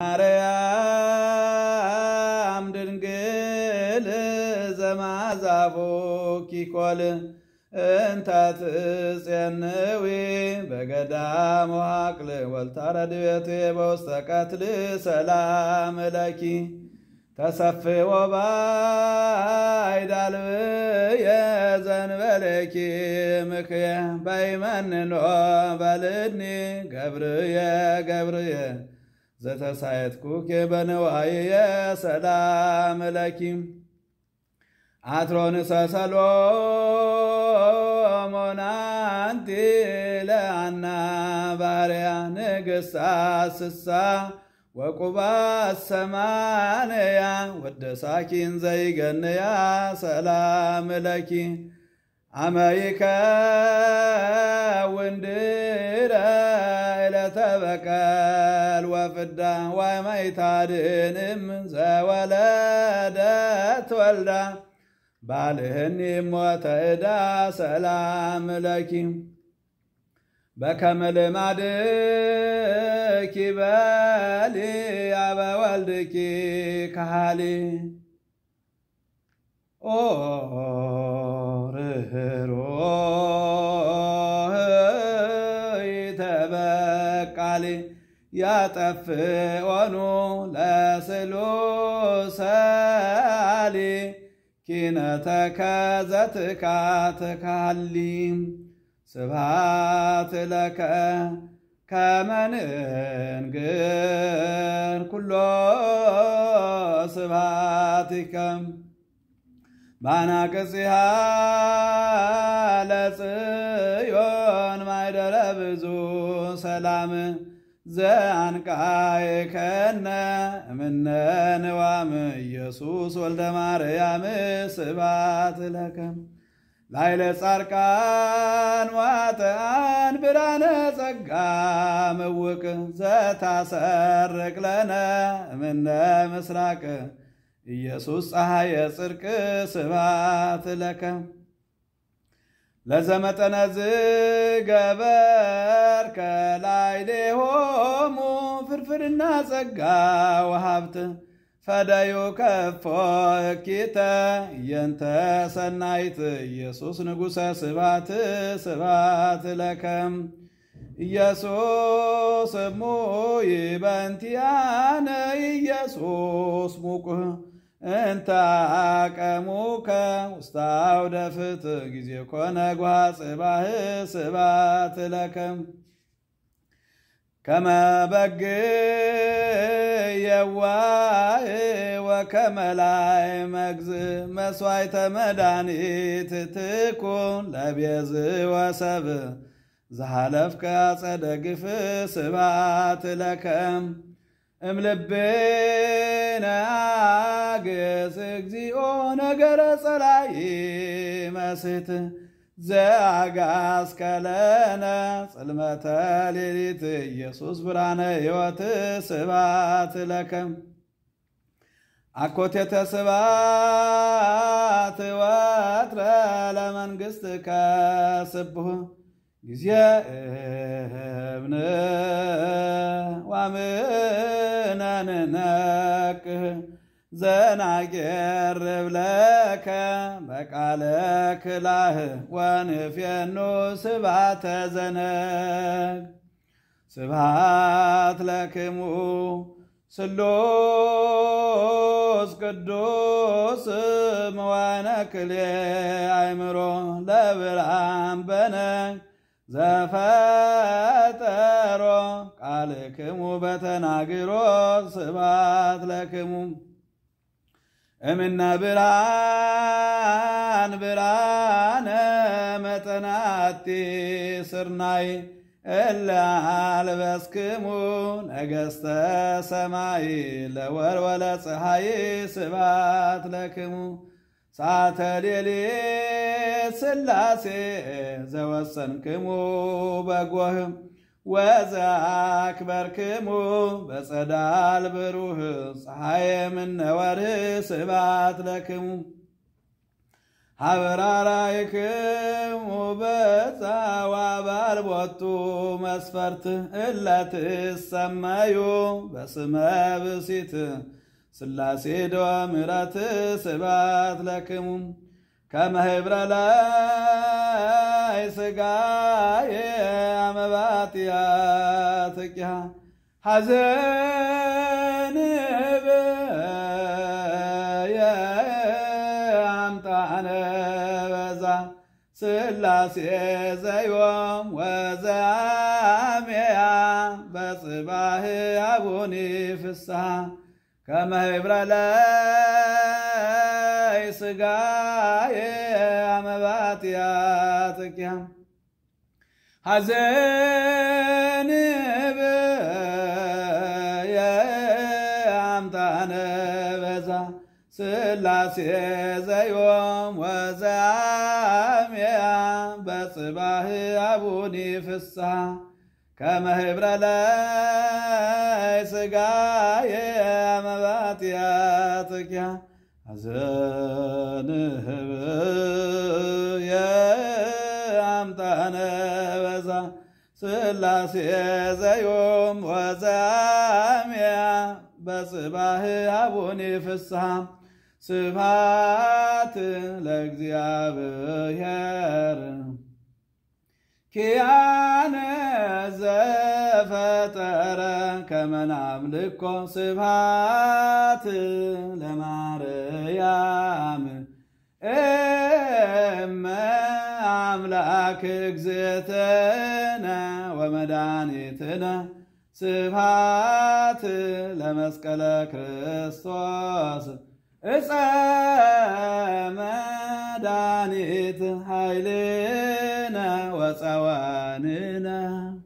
ማርያም ድንግል ዘማዛቦኪ ኮል እንተ ትጼንዊ በገዳም ወሐቅል ወልታረድቤቴ በውስተ ቀትል ሰላም ለኪ ተሰፍዎ ባይዳልብየ ዘንበለኪ ምክየ ባይመንኖ በልድኒ ገብርየ ዘተሳየትኩኪ በንዋየ ሰላም ለኪ አትሮንሰ ሰሎሞን አንቲ ለአና ባርያ ንግሥት ስሳ ወቁባት ሰማንያ ወደሳኪን ዘይገንያ ሰላም ለኪ አመይከ ወንድረ ለተበቀል ወፍዳ ወማይታድንም ዘወለደት ወልዳ ባልህኒ ሞተዳ ሰላም ለኪ በከመ ልማድኪ በሊ አበወልድኪ ካሊ ኦ ርኅሩኅ ይተበቃሊ ያጠፍኦኑ ለስሉሳሊ ኪነተከ ዘትካትካሊ ስብሐት ለከ ከመ ንንግር ኩሎ ስብሐቲከ ባናቅጽሃ ለጽዮን ማይደረ ብዙ ሰላም ዘአንቃይከነ እምነ ንዋም ኢየሱስ ወልደ ማርያም ስብሐት ለከ ላይለ ጻርቃን ዋጠአን ብርሃነ ጸጋ ምውቅ ዘታሰርቅ ለነ እምነ ምስራቅ ኢየሱስ ፀሐየ ጽድቅ ስብሐት ለከ ለዘመጠነ ዝገበርከ ላዕሌሆሙ ፍርፍርና ጸጋ ወሀብት ፈዳዩ ከፎ እኪተ የንተ ሰናይት ኢየሱስ ንጉሠ ስብሐት ለከ ኢየሱስ እሙይ በእንቲአነ ኢየሱስ ሙቁህ እንተ አቀሙከ ውስተ አውደ ፍትሕ ጊዜ ኮነ ጓ ጽባህ ስብሐት ለከ ከመ በግ የዋህ ወከመ ላይ መግዝ መስዋዕተ መድኃኒት ትኩን ለቤዝ ወሰብ ዘሃለፍከ አጸደ ግፍ ስብሐት ለከ እምልቤነ አግስ እግዚኦ ነገረ ጸላኢ መስሕት ዘአጋስከለነ ጽልመተ ሌሊት ኢየሱስ ብርሃነ ሕይወት ስብሐት ለከ አኮቴተ ስብሐት ወትረ ለመንግሥትከ ስቡሕ ጊዜ እብን ዋምነንነቅህ ዘናጌርብ ለከ በቃለ ክላህ ወንፌኑ ስብሐተ ዘነግ ስብሐት ለክሙ ስሉስ ቅዱስ መዋዕለ ክልኤ አእምሮ ለብርሃን በነግ ዘፈጠሮ ቃልክሙ በተናግሮ ስብሐት ለክሙ እምነ ብርሃን ብርሃነ መጠናቲ ስርናይ እለ አልበስክሙ ነገሥተ ሰማይ ለወልወለ ፀሐይ ስብሐት ለክሙ ሰዓተ ሌሊት ሥላሴ ዘወሰንክሙ በጎህ ወዘአክበርክሙ በጸዳል ብሩህ ፀሐየ እምነ ወርህ ስብሐት ለክሙ ሀበራራይክሙ በዛዋ ባልቦቱ መስፈርት እለትሰመዩ በስመ ብእሲት ሥላሴ ደምረት ስብሐት ለክሙ ከመ ኅብረ ላይ ሥጋየ አመባትያትኪሃ ሐዘን በየ አምጣነ በዛ ሥላሴ ዘዮም ወዘአሜያ በጽባህ አቡኒ ፍስሐ ከመ ኅብረ ላይ ሥጋየ አመባትያትኪሃ ሐዘን በየ አምጣነ በዛ ሥላሴ ዘዮም ወዘአሜያ በጽባህ አቡኒ ፍስሐ ከመ ኅብረ ላይ ሥጋየ አመባትያትኪሃ ሐዘንህ በየ አምጣነ በዛ ሥላሴ ዘዮም ወዘአሜያ በጽባህ አቡኒ ፍስሐ ስብሐት ለእግዚአብሔር ኪያነ ዘፈጠረ ከመ ናምልኮ ስብሐት ለማርያም እመ አምላክ እግዝእትነ ወመድኃኒትነ ስብሐት ለመስቀለ ክርስቶስ ዕፀ መድኃኒት ኃይልነ ወፀወንነ